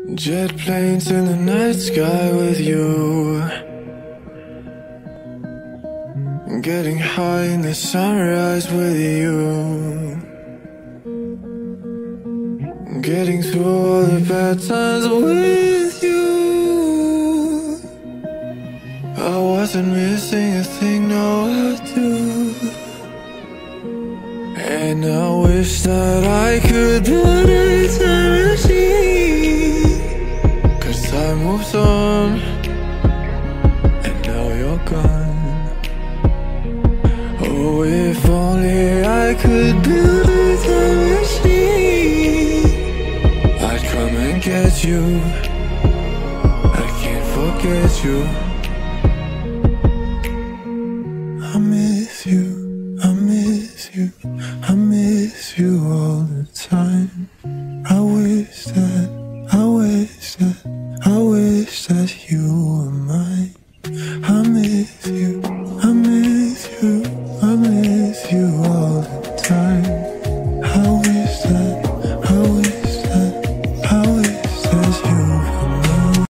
Jet planes in the night sky with you, getting high in the sunrise with you, getting through all the bad times with you. I wasn't missing a thing, no I do. And I wish that I could build a time machine, 'cause time moves on, and now you're gone. Oh, if only I could build a time machine, I'd come and get you. I can't forget you. I miss you, I miss you, I miss you all the time. I wish that, I wish that, I wish that you were mine. I miss you, I miss you, I miss you all